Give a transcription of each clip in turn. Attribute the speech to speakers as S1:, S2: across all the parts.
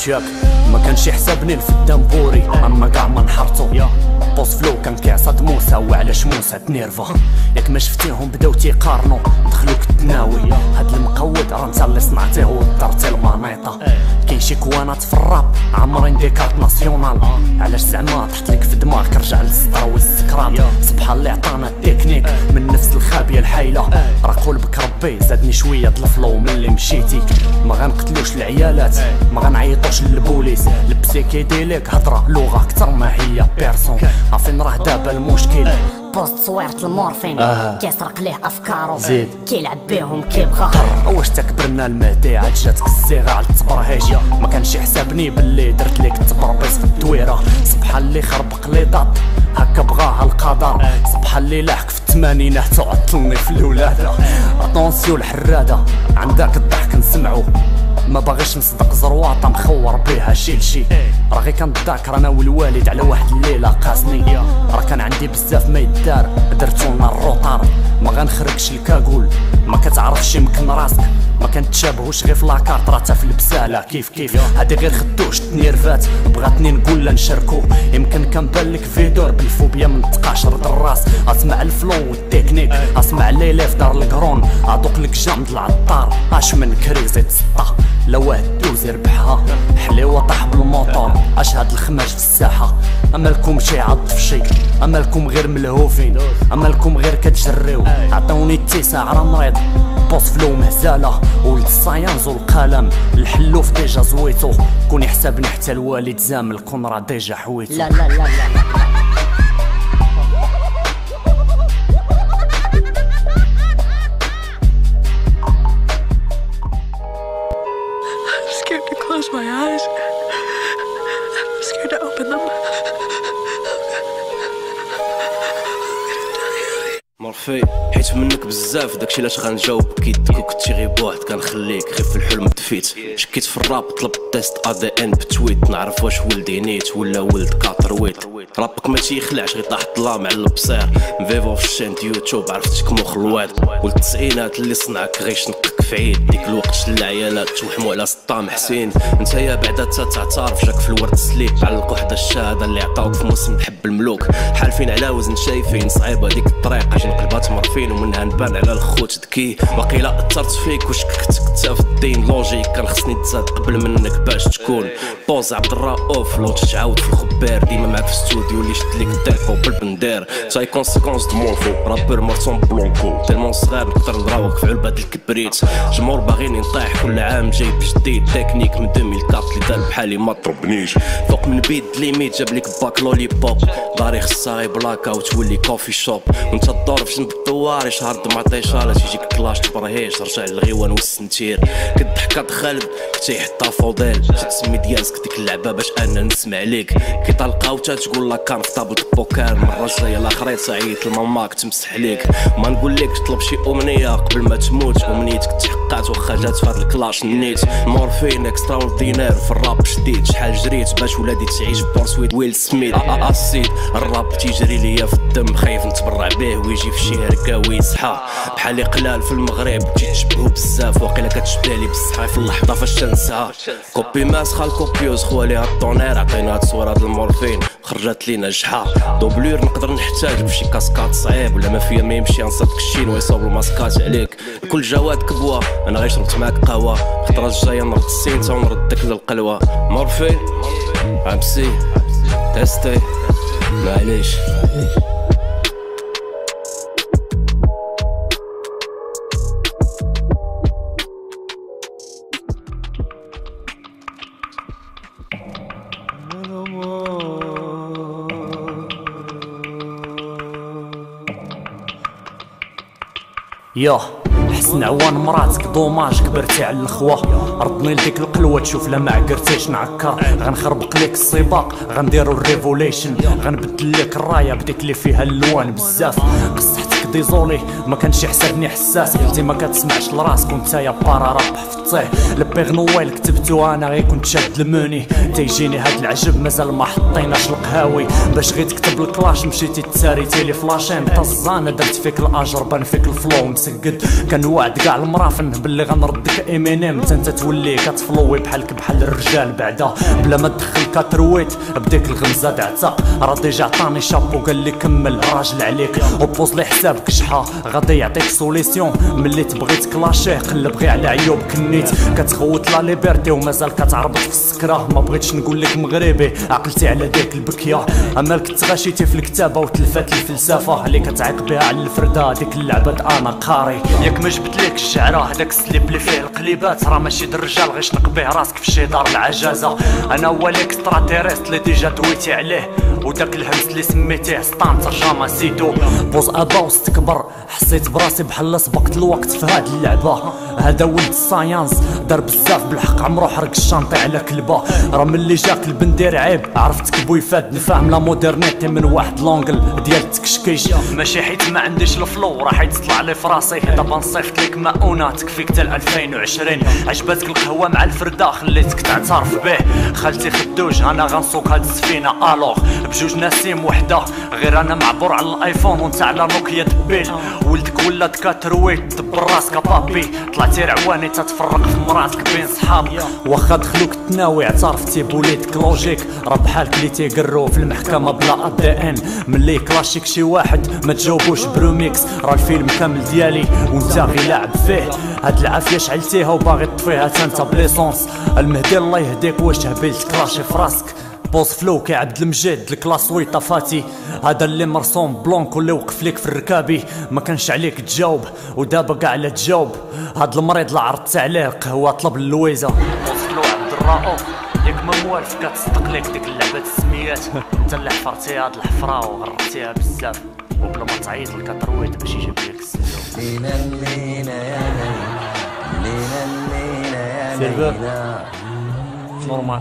S1: ياك ما كانش يحسبني الفدام بوري اما كاع ما نحرتو بوس فلو كان كيعصد موسى وعلاش موسى تنيرفا ياك ما شفتيهم بداو تيقارنو دخلوك التناوي هاد المقود راه نتا اللي صنعتيه ودرتي المانيطه كاين شي كوانات في الراب عامرين دي كارت ناسيونال علاش زعما طحت لك في دماغك رجع للسطر والسكرات سبحان اللي عطانا التكنيك من نفس الخابيه الحايله راه قلبك ربي زادني شويه د الفلو ملي مشيتي ما غنقتلوش العيالات ما غنعيطوش للبوليس البسيكيديليك هضره لغه اكثر ما هي بيرسون عارفين راه دابا المشكل
S2: بوست صويرة المورفين كيسرق ليه افكارو
S1: زيد
S2: كيلعب بيهم كيبغى
S1: واش تكبرنا المهدي عاد جاتك الصيغه على التبرهيج ما كانش يحسبني باللي درت لك التبربيس في الدويره سبحان اللي خربق لي ضاد هكا بغاها القدر سبحان اللي لاحق في الثمانينات تعطلني في الولاده اطونسيو الحراده عندك الضحك نسمعو ما باغيش نصدق زرواطه مخور بيها شي راه غير كنتذاكر انا والوالد على واحد الليله قاسني راه كان عندي بزاف ما يدار درتونا الروطار ما غنخرجش الكاكول ما كتعرفش يمكن راسك ما كنتشابهوش غير في لاكارت راه تا في البساله كيف هادي غير خدوش تنيرفات بغاتني نقول لا نشاركو يمكن كنبان لك فيدور بالفوبيا من تقاشر الراس اسمع الفلو والتكنيك اسمع ليلي في دار القرون ادوق لك جامد العطار اش من كريزي تسطا لا واحد دوز يربحها حليوه طاح بالموطور اش هاد الخماج في الساحه امالكم شي عض في شي امالكم غير ملهوفين امالكم غير كتجريو عطوني التسع راه مريض بوس فلو مهزاله ولد الصايانز والقلم الحلوف ديجا زويتو كون يحسبني حتى الوالد زامل كون راه ديجا حويتو
S2: لا
S3: scared to close my eyes. I'm scared to open them.
S4: مرفي حيت منك بزاف داكشي علاش غنجاوب كيدك وكنتي غير بوحد كنخليك غير في الحلم دفيت شكيت في الراب طلبت تيست ADN بتويت نعرف واش ولدي نيت ولا ولد كاترويت رابك ما تيخلعش غير طاح الظلام على البصير مفيفو في الشين يوتيوب عرفتك مخ الواد ولد التسعينات اللي صنعك غيشنقك في عيد ديك الوقت العيالات توحموا على سطام حسين نتايا بعدا تعترف جاك في الورد سليب علقوا حدا الشهاده اللي عطاوك في موسم تحب الملوك حالفين على وزن شايفين صعيبه ديك الطريقه جين قلبات مرفين ومنها نبان على الخوت ذكي واقيلا اثرت فيك وشككت كتا في الدين لوجيك كان خصني نتزاد قبل منك باش تكون بوز عبد الرؤوف لو تتعاود في الخبار ديما معاك في الاستوديو اللي شد ليك الديكو بالبندير تاي كونسيكونس دو مورفو رابور مرسون بلونكو تالمون صغار نقدر نضراوك في علبة الكبريت جمهور باغيني نطيح كل عام جايب جديد تكنيك من 2004 اللي دار بحالي ما طربنيش فوق من بيد ليميت جاب لك باك لولي بوب داري خصها غير بلاك اوت تولي كوفي شوب وانت تدور في جنب الدوار يشهر مع طيشاله تيجيك كلاش تبرهيش رجع للغيوان والسنتير كضحك خالد كنتي حطها فوضيل تسمي ديالك ديك اللعبه باش انا نسمع ليك كيطلقاو تا تقول لك كان في طابل بوكر مره جايه الاخرين تعيط لماماك تمسح ليك ما نقول لك طلب شي امنيه قبل ما تموت امنيتك تحققات واخا جات في هاد الكلاش نيت مورفين اكسترا اوردينير في الراب شديد شحال جريت باش ولادي تعيش بورسويت ويل سميث اسيد الراب تيجري ليا في الدم خايف نتبرع به ويجي في شي هركه ويصحى بحالي قلال في المغرب تيتشبهوا بزاف واقيلا كتشبه لي بالصحه في اللحظه فاش تنساها كوبي ماسخه الكوبيوز خواليها الطونير عطينا تصوير هاد المورفين خرجت لينا جحا دوبلور نقدر نحتاج بشي كاسكات صعيب ولا ما فيا ما يمشي نصدق الشين ويصاوب الماسكات عليك كل جواد كبوه انا غير شربت معاك قهوه الخطره الجايه نرد السينتا ونردك للقلوه مورفين عمسي تستي معليش
S1: ياه حسن عوان مراتك دوماج كبرتي على الخوا ردني لديك القلوه تشوف لا ما عقرتيش نعكر غنخربق ليك السباق غنديرو الريفوليشن غنبدل لك الرايه بديك اللي فيها اللوان بزاف قصحتك ديزولي ما كانش يحسبني حساس، قلتي ما كتسمعش لراسك كنت يا بارا راه حفظتيه. البيغ نويل كتبتو انا غير كنت شاد الموني، تيجيني هاد العجب مازال ما حطيناش القهاوي. باش غير تكتب الكلاش مشيتي تساريتي لي فلاشين طزانه، درت فيك الاجر بان فيك الفلو مسقد. كنوعد كاع المرافن باللي غنردك امينيم، انت تولي كتفلوي بحالك بحال الرجال بعدا بلا ما تدخل كترويت بديك الغمزه دعتا. راه ديجا عطاني شابو قال لي كمل راجل عليك، وبوز لي حسابك شحا غادي يعطيك سوليسيون. ملي تبغي تكلاشيه قلب غير على عيوبك النيت، كتخوت لا ليبرتي ومازال كتعربط في السكره. ما بغيتش نقول لك مغربي عقلتي على ديك البكيه، اما كنت غاشيتي في الكتابه وتلفات الفلسفه اللي كتعيق بها على الفرده. هذيك اللعبه انا قاري ياك ما جبت لك الشعره، هذاك السليب اللي فيه القليبات راه ماشي د الرجال غير شنق به راسك في شي دار العجازه. انا هو الاكسترا تيريست اللي ديجا دويتي عليه، وداك الهمس اللي سميتيه سطان ترجمه سيتو. بوز ابا واستكبر حسيت براسي بحال سبقت الوقت في هاد اللعبه. هذا ولد الساينس دار بزاف بالحق، عمرو حرق الشانطي على كلبه. راه ملي جاك البندير عيب عرفتك بوي فاد نفهم لا مودرنيتي من واحد لونجل ديال التكشكيش. ماشي حيت ما عنديش الفلو راه حيت طلع لي فراسي، دابا نصيفط لك مؤونه تكفيك حتى 2020. عجباتك القهوه مع الفرده خليتك تعترف به، خالتي خدوج انا غنسوق هاد السفينه الوغ بجوج نسيم وحده. غير انا معبور على الايفون وانت على نوكيا دبيل، ولدك ولات كاترويت دبر راسك بابي. طلعتي رعواني تتفرق في مراتك بين صحاب، واخا دخلوك التناوي اعترفتي بوليدك لوجيك. راه بحالك اللي تيقرو في المحكمه بلا ادي ان، ملي كلاشيك شي واحد ما تجاوبوش بروميكس. راه الفيلم كامل ديالي وانت غير لاعب فيه، هاد العافيه شعلتيها وباغي تطفيها حتى انت بليسونس. المهدي الله يهديك واش هبيلت كلاشي في راسك. بوز فلو كي عبد المجيد الكلاس ويطا فاتي، هذا اللي مرسوم بلونك واللي وقف ليك في الركابي. ما كانش عليك تجاوب ودابا كاع على تجاوب، هاد المريض اللي عرضت عليه قهوه طلب اللويزه. بوز فلو عبد الرؤوف ياك ما موالف كتصدق ليك ديك اللعبه السميات، انت اللي حفرتي هاد الحفره وغرقتيها بزاف وبلا ما تعيط لكترويت باش يجيب لك السلو.
S5: لينا لينا يا لينا لينا يا لينا
S1: نورمال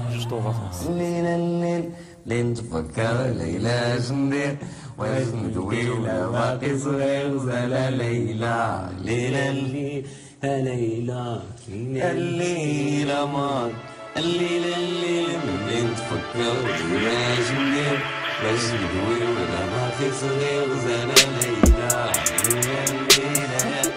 S5: لينا الليل لين تفكر ليلى شندير واش ندوي ولا باقي صغير زال ليلى. لينا الليل يا ليلى الليلة مار الليلة الليل لين تفكر ليلى شندير واش ندوي ولا باقي صغير زال ليلى. ليلى الليلة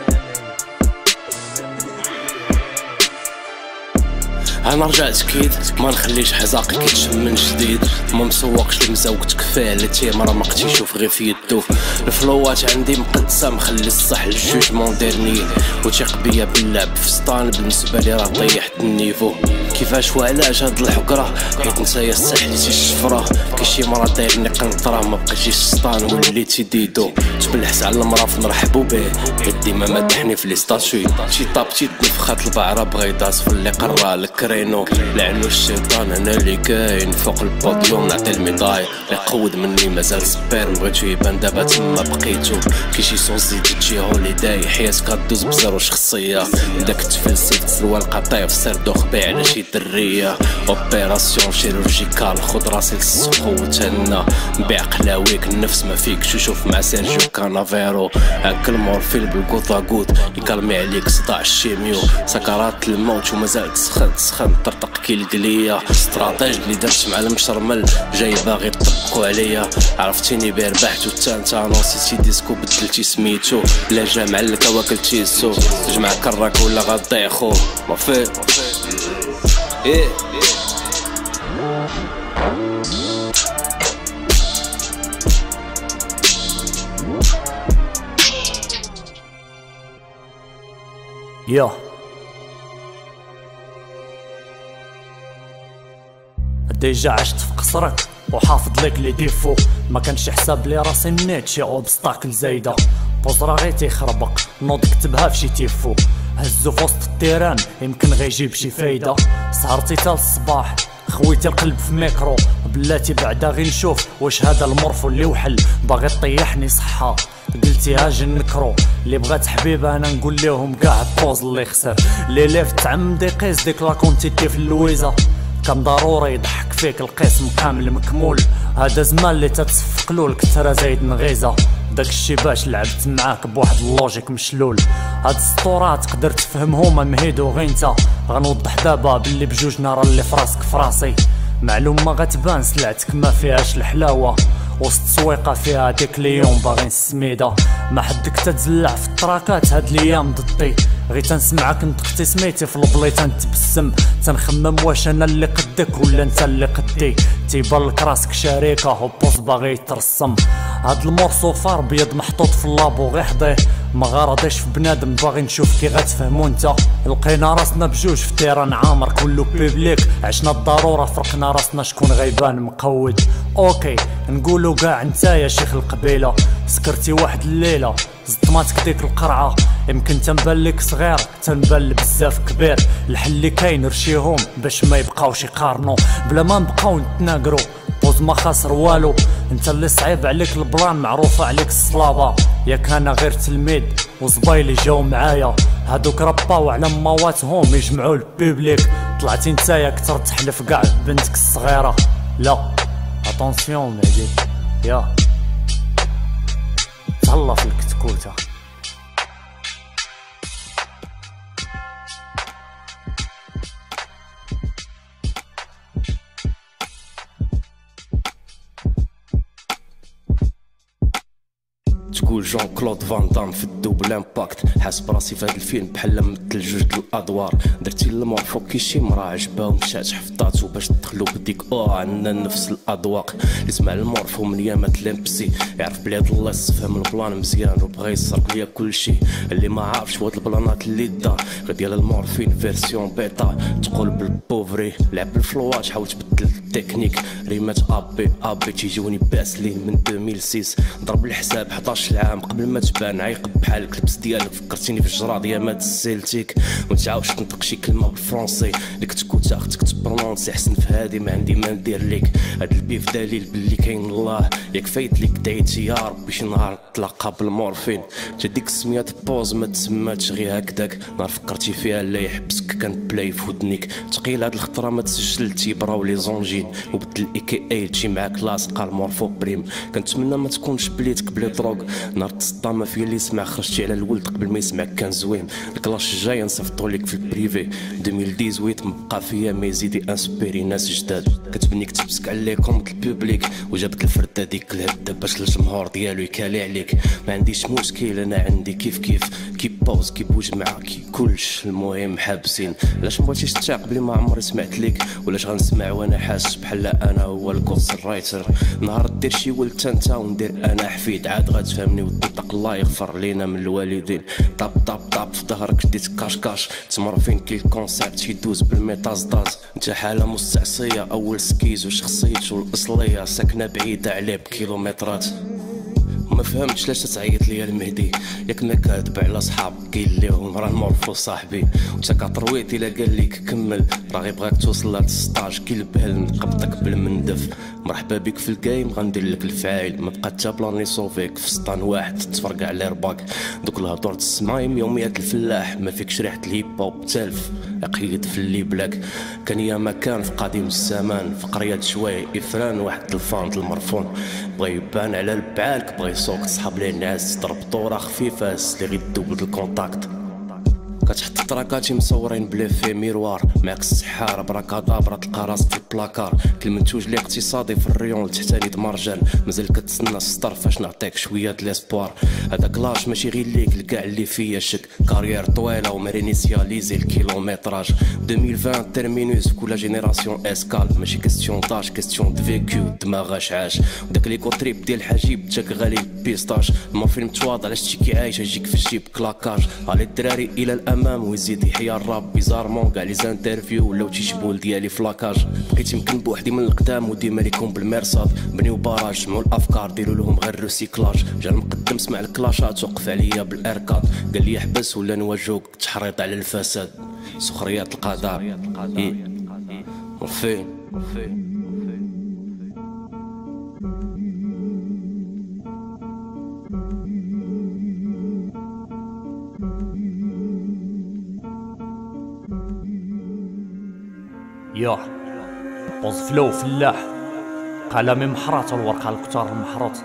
S4: انا رجعت كيد ما نخليش حزاقي كيتشم من جديد، ما مسوقش المزوق تكفيه اللي تيمرة ما قتي يشوف غير في يدو. الفلوات عندي مقدسه مخلي الصح للجوجمون ديرني، وثيق بيا باللعب في سطان بالنسبه لي راه طيحت النيفو. كيفاش وعلاش هاد الحقره حيت نتايا استحليتي الشفره، كاين شي مرة دايرني قنطره ما بقيتيش سطان وليتي ديدو. تبلحت على المراه نرحبو به حيت ديما مدحني في لي ستاتوي، شي طابتي تنفخات البعره بغيضات في اللي قرا لك لعنو الشيطان انا اللي كاين فوق البوديوم نعطي الميداي. اللي قود مني مازال سبير بغيتو يبان دابا تما بقيتو. كي شي صون زيد تجي هوليداي حياتك غدوز بزيرو شخصيه، داك تفلسيت سروال قطيف سردوخ بيع على شي دريه. اوبيراسيون شيروجيكال خد راسي للسوق وتهنا، نبيع قلاويك النفس ما فيكش وشوف مع سيرجيو كانافيرو. هاك المورفين بالكوطاكوط يكالمي عليك صداع الشيميو، سكرات الموت ومازال تسخن طرطق كي القليه. استراتيج اللي درت مع المشرمل جاي باغي يطبقوا عليا، عرفتيني بير بحت وانت نوصيتي ديسكو بدلتي سميتو. لا جا مع الكوا كلتي سو تجمع كراك ولا غضيع خو ما في ايه.
S1: يا ديجا عشت في قصرك وحافظ لك لي ديفو، ما كانش حساب لي راسي نيت شي اوبستاكل زايده. بوزرا غير تيخربق نوض كتبها في شي تيفو، هزو في وسط التيران يمكن غيجيب شي فايده. سهرتي تا الصباح خويتي القلب في ميكرو، بلاتي بعدا غير نشوف واش هذا المورفو اللي وحل باغي طيحني صحه. قلتي هاجي نكرو اللي بغات حبيبه انا نقول لهم كاع البوز اللي خسر. اللي ليف تعمد يقيس ديك لا كونتيتي في اللويزه، كان ضروري يضحك فيك القسم كامل مكمول. هذا زمان اللي تتصفقلو الكترة زايد نغيزة، داكشي باش لعبت معاك بواحد اللوجيك مشلول. هاد السطورات تقدر تفهمهم مهيدو غير نتا. غنوضح دابا باللي بجوجنا راه اللي فراسك فراسي. معلومة غتبان سلعتك ما فيهاش الحلاوة، وسط سويقة فيها ديك ليون باغي السميدة. ما حدك تتزلع في التراكات هاد ليام ضدي، غير تنسمعك نطقتي سميتي في البليطة نتبسم. تنخمم واش انا اللي قدك ولا انت اللي قدي. تيبان لك راسك شريكة وبوز باغي يترسم. هاد المورسو فار بيض محطوط في اللابو غي حضيه. ما غارديش في بنادم باغي نشوف كي غتفهمو نتا. لقينا راسنا بجوج في تيران عامر كلو بيبليك. عشنا الضرورة فرقنا راسنا شكون غيبان مقود. اوكي نقولو كاع نتايا شيخ القبيلة، سكرتي واحد الليلة زطماتك ديك القرعة. يمكن تنبان لك صغير تنبان بزاف كبير. الحل اللي كاين رشيهم باش ما يبقاوش يقارنو، بلا ما نبقاو نتناقرو بوز ما خاسر والو. انت اللي صعيب عليك البلان معروفة عليك الصلابة. ياك انا غير تلميذ وزبايلي جاو معايا، هادوك رباو على مواتهم يجمعوا البيبليك. طلعتي نتايا كتر تحلف كاع بنتك الصغيرة. لا اتونسيون مهدي يا تهلا في الكتكوتة.
S4: تقول جون كلود فان دام في الدوبل امباكت. حاس براسي في هاد الفيلم بحال مثل جوج الادوار. درتي المعرفو كي شي مرا عجبها ومشات حفظاتو باش تدخلو بديك عندنا نفس الاذواق. اللي سمع المعرفو من يامات لامبسي يعرف بلي هاد الله يفهم البلان مزيان وبغا يسرق ليا كلشي. اللي ما عارفش هاد البلانات اللي دار غير ديال المورفين فيرسيون بيتا. تقول بالبوفري لعب بالفلوات حاول تبدل التكنيك. ريمات ابي تيجوني باسلين من 2006. ضرب الحساب 11 عام قبل ما تبان عايق بحالك. البس ديالك فكرتيني في الجراد يا مات السيلتيك. ومتعاودش تنطق شي كلمه بالفرونسي اللي كتكوتا اختك تبرونسي. حسن في هادي ما عندي ما ندير ليك. هاد البيف دليل باللي كاين الله. ياك فايت ليك دعيتي يا ربي شي نهار تلاقى بالمورفين. تديك السميات بوز ما تسماتش غير هكداك. نهار فكرتي فيها لا يحبسك كان بلاي في ودنيك. تقيل هاد الخطره ما تسجلتي براو لي زونجين. وبدل اي كي اي تجي معاك لاصقه المورفو بريم. كنتمنى ما تكونش بليتك بلي دروغ. نهار تصطام في اللي يسمع خرجتي على الولد قبل ما يسمعك كان زوين. الكلاش الجاي نصيفطو ليك في البريفي 2018 مبقى فيا ما يزيد انسبيري ناس جداد. كتبنيك تبسك عليكم البوبليك وجابك الفرده ديك الهده باش الجمهور ديالو يكالي عليك. ما عنديش مشكل انا عندي كيف كي بوز كي بوج معاك كي كلش. المهم حابسين علاش مبغيتيش تشاق بلي ما عمري سمعت ليك. ولاش غنسمع وانا حاسس بحال انا هو الكوست رايتر. نهار دير شي ولد تنتا وندير انا حفيد عاد غتفهمني وتطق الله يغفر لينا من الوالدين. طاب في ظهرك ديت كاش تمر فين كي الكونسيبت يدوز بالميتاز داز. انت حاله مستعصيه اول سكيز وشخصيته الاصليه ساكنه بعيده عليه بكيلومترات. ما فهمتش لاش تعيط ليا المهدي. ياك ما كاتب على صحابك قايل ليهم راه المورفو صاحبي. وانت كطرويت الا قال لك كمل راه غيبغاك توصل لهاد السطاج كي البهل نقبضك بالمندف. مرحبا بك في الجيم غندير لك الفاعل. ما بقى حتى بلان يصوفيك في سطان واحد تتفرقع على رباك. دوك الهضور تسمعهم يوميات الفلاح ما فيكش ريحه الهيب هوب تالف عقيد في اللي بلاك. كان يا مكان في قديم الزمان في قريه شوي افران واحد الفاند المرفون. بغا يبان على البعالك بغا يسوق صحاب لي الناس. ضرب طوره خفيفه اللي غير دوبل الكونتاكت. كتحط تراكاتي مصورين بلي في ميروار. معاك السحاره براكادابرا تلقى راسك في البلاكار. كل منتوج اللي اقتصادي في الريون لتحتاني مرجان. مازال كتسنى السطر فاش نعطيك شويه د ليسبوار. هذاك لاش ماشي غير ليك لكاع اللي فيا شك. كارير طويله ومرينيسياليزي الكيلومتراج. 2020 تيرمينوس في كل جينيراسيون اسكال. ماشي كيستيون طاش كيستيون دو فيكو دماغاش عاش. وداك ليكو تريب ديال الحجيب جاك غالي بيستاش. المورفين متواضع علاش شتي كي عايشه يجيك في الجيب كلاكاج. هالي الدراري الى الامام ويزيد يحيا الراب بيزارمون. كاع لي زانترفيو ولاو تيشبهوا ديالي فلاكاج. بقيت يمكن بوحدي من القدام وديما ليكم بالمرصاد. بنيو باراج جمعوا الافكار ديروا لهم غير روسيكلاج. جا المقدم سمع الكلاشات وقف عليا بالاركاد. قال لي احبس ولا نواجهوك تحريض على الفساد. سخريات القدر مورفين.
S1: يوه بوز فلو فلاح قلمي محراط والورقه الكتار المحروط.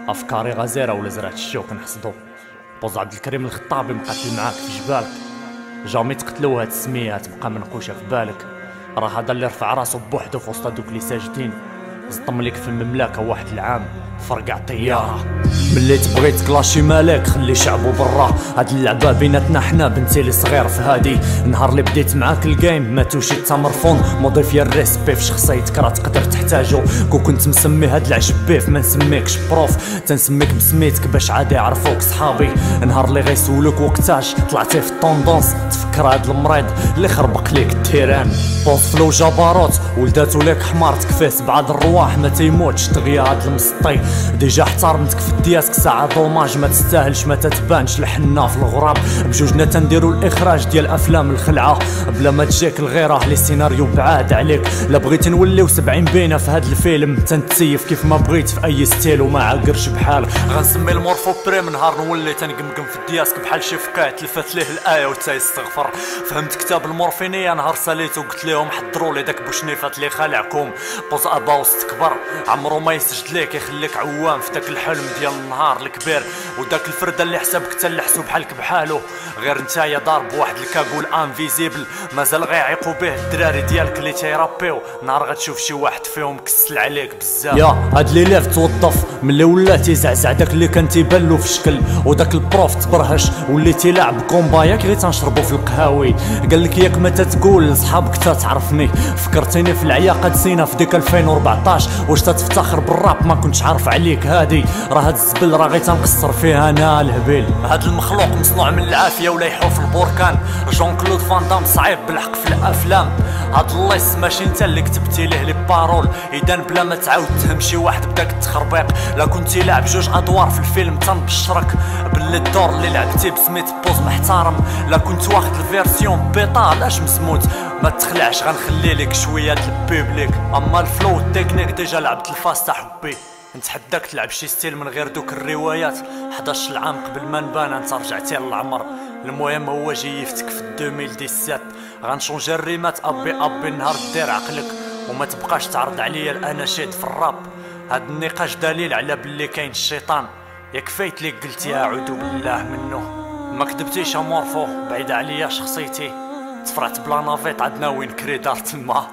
S1: افكاري غزيره ولا زرعت الشوك نحصدو. بوز عبد الكريم الخطابي مقاتل معاك في جبالك، جامي تقتلو هاد السميه تبقى منقوشه في بالك. راه هذا اللي رفع راسو بوحدو في وسط هادوك اللي ساجدين، زطم ليك في المملكه واحد العام فرقع طياره. ملي تبغي تكلاشي مالك خلي شعبو برا، هاد اللعبه بيناتنا حنا بنتي لي صغير في هادي. نهار اللي بديت معاك الجيم ما توشي تمرفون، مضيف يا الريسبي في شخصيتك راه تقدر تحتاجو. كنت مسمي هاد العجب بيف ما نسميكش بروف، تنسميك بسميتك باش عادي يعرفوك صحابي. نهار اللي غيسولوك وقتاش طلعتي في الطوندونس، تفكر هاد المريض اللي خربق ليك التيران. بوز فلو جبروت ولداتو ليك حمار، تكفيه 7 الرواح ما تيموتش دغيا هاد المسطي. ديجا احترمتك في الدياسك ساعة دوماج ما تستاهلش ما تتبانش الحنا في الغراب. بجوجنا تنديرو الاخراج ديال افلام الخلعه بلا ما تجيك الغيره، لي سيناريو بعاد عليك. لا بغيتي نوليو 70 بينه في هاد الفيلم، تنتسيف كيف ما بغيت في اي ستيل وما عاقرش بحالك. غنسمي المورفو بريم نهار نولي تنقمقم في الدياسك بحال شي فكاهه تلفات ليه الايه وتيستغفر. فهمت كتاب المورفينيه نهار ساليتو قلت ليهم حضروا لي داك بوشنيفات اللي خالعكم. بوز ابا واستكبر عمرو ما يسجد ليك، يخليك عوام في داك الحلم ديال النهار الكبير. وداك الفرده اللي حسابك تا اللي حسو بحالك بحالو، غير نتايا ضارب واحد الكاغول انفيزيبل مازال غيعيقوا به الدراري ديالك اللي تيرابيو. نهار غتشوف شي واحد فيهم كسل عليك بزاف. يا هاد اللي ليف توظف ملي ولا تيزعزع داك اللي كان تيبان في الشكل، وداك البروف تبرهش ولي تيلعب كومبا ياك غير تنشربو في القهاوي. قالك ياك ما تتقول لصحابك تعرفني، فكرتيني في العياقه دسينا في ديك 2014. واش تتفتخر بالراب ما كنتش عارف عليك هادي، راه هاد الزبل راه غير تنقصر فيها انا الهبيل. هاد المخلوق مصنوع من العافيه ولا يحو في البركان، جون كلود فان دام صعيب بالحق في الافلام. هاد الليس ماشي انت اللي كتبتي ليه لي بارول، اذا بلا ما تعاود تهم شي واحد بداك التخربيق. لا كنتي لاعب 2 ادوار في الفيلم تنبشرك باللي الدور اللي لعبتي بسميت بوز محترم. لا كنت واخد الفيرسيون بيطا لاش مسموت ما تخلعش، غنخلي لك شويه البيبليك. اما الفلو التكنيك ديجا لعبت الفاس تاع حبي، نتحداك تلعب شي ستيل من غير دوك الروايات. 11 عام قبل ما نبان انت رجعتي للعمر. المهم هو جيفتك في 2017 غنشونجي الريمات ابي نهار دير عقلك، وما تبقاش تعرض عليا الاناشيد في الراب. هاد النقاش دليل على بلي كاين الشيطان، ياك فايت ليك قلتي اعوذ بالله منه. ما كذبتيش امورفو بعيد عليا شخصيتي، تفرعت بلا نافيت عندنا وين كريدار تما.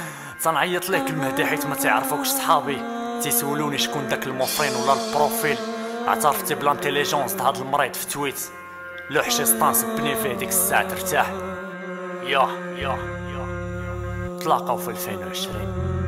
S1: تنعيط ليك المهدي حيت ما تعرفوكش صحابي، تيسولوني شكون داك الموفين ولا البروفيل. اعترفتي بلا انتيليجونس هاد المريض في تويت، لوح شي ستانس بني فيه ديك الساعه ترتاح. يا تلاقاو في 2020.